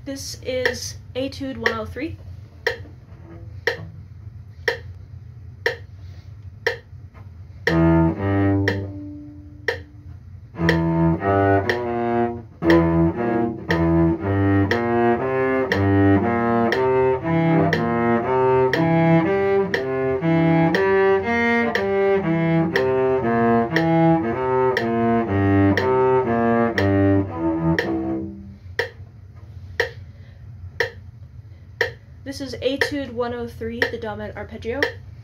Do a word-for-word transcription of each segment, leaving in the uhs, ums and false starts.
This is Etude one oh three. This is Etude one oh three, the dominant arpeggio.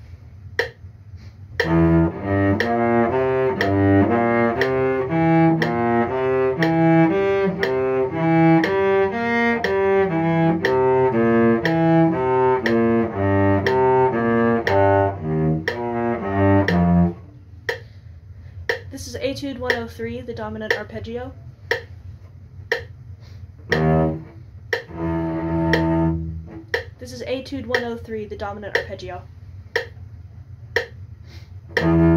This is Etude one oh three, the dominant arpeggio. This is Etude one oh three, the dominant arpeggio.